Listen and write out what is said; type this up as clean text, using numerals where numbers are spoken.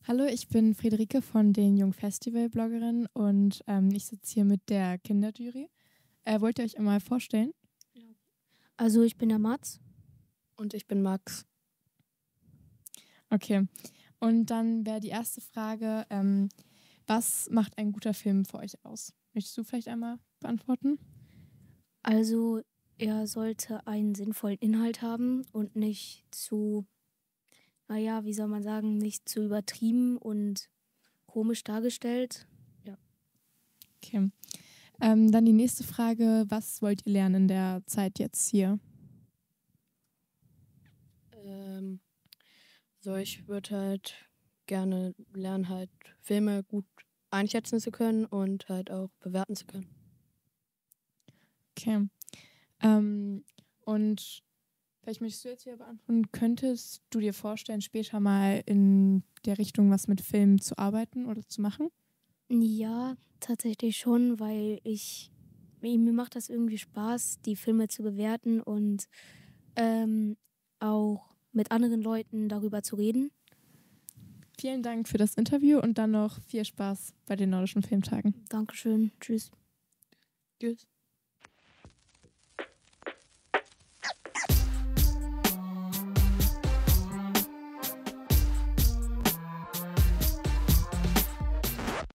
Hallo, ich bin Friederike von den Jungfestival-Bloggerinnen und ich sitze hier mit der Kinderjury. Wollt ihr euch einmal vorstellen? Also ich bin der Mats. Und ich bin Max. Okay. Und dann wäre die erste Frage, was macht ein guter Film für euch aus? Möchtest du vielleicht einmal beantworten? Also er sollte einen sinnvollen Inhalt haben und nicht zu, wie soll man sagen, nicht zu übertrieben und komisch dargestellt. Okay. Dann die nächste Frage, was wollt ihr lernen in der Zeit jetzt hier? Ich würde halt gerne lernen, halt Filme gut einschätzen zu können und halt auch bewerten zu können. Okay. Und vielleicht möchtest du jetzt hier beantworten, könntest du dir vorstellen, später mal in der Richtung was mit Filmen zu arbeiten oder zu machen? Ja, tatsächlich schon, weil mir macht das irgendwie Spaß, die Filme zu bewerten und auch mit anderen Leuten darüber zu reden. Vielen Dank für das Interview und dann noch viel Spaß bei den Nordischen Filmtagen. Dankeschön. Tschüss. Tschüss.